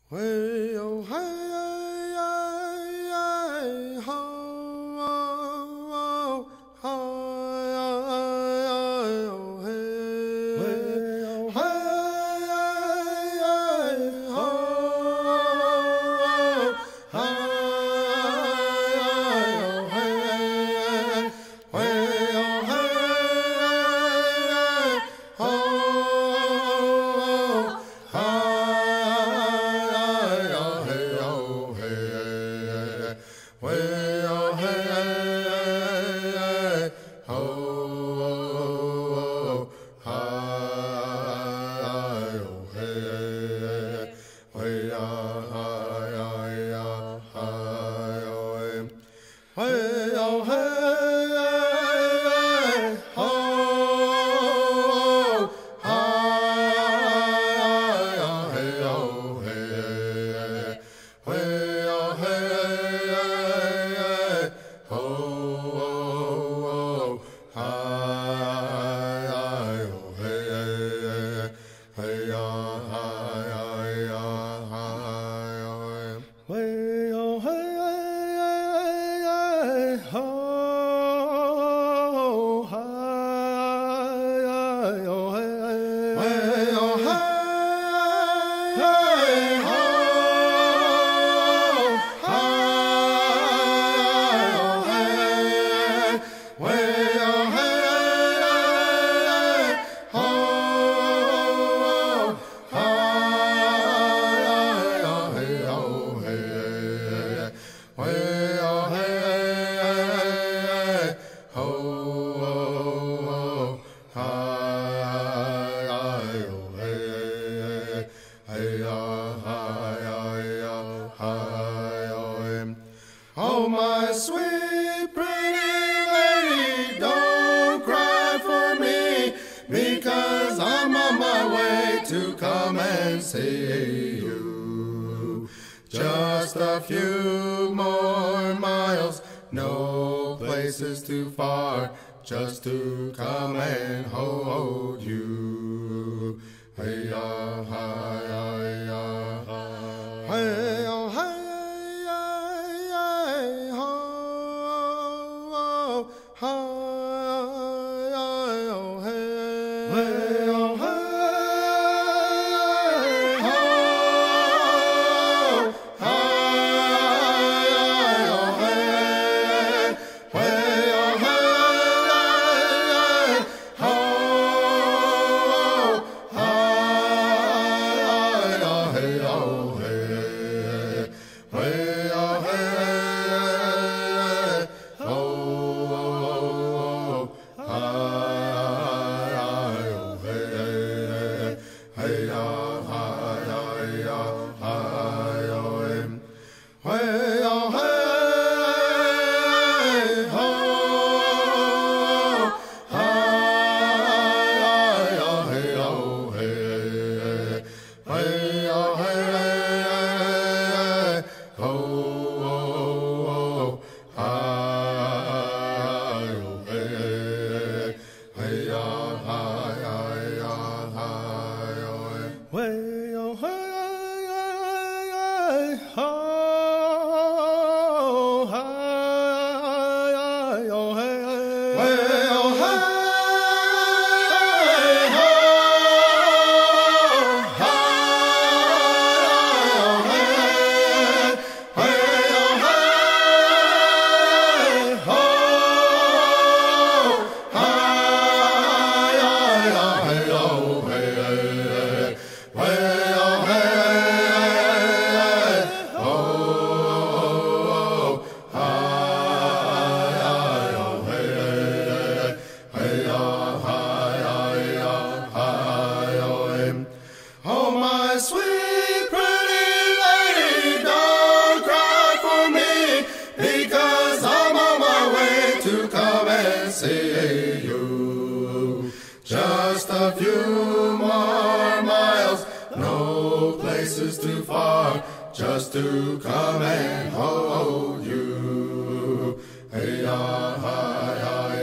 Way oh hey ho oh hey way oh hey ho Oh, my sweet pretty lady, don't cry for me, because I'm on my way to come and see you. Just a few more miles, no place is too far, just to come and hold you. Hey-ya, hi-ya, hey-ya, hey-ya, sweet pretty lady, don't cry for me, because I'm on my way to come and see you. Just a few more miles, no place is too far, just to come and hold you. Hey-ya, hi-ya.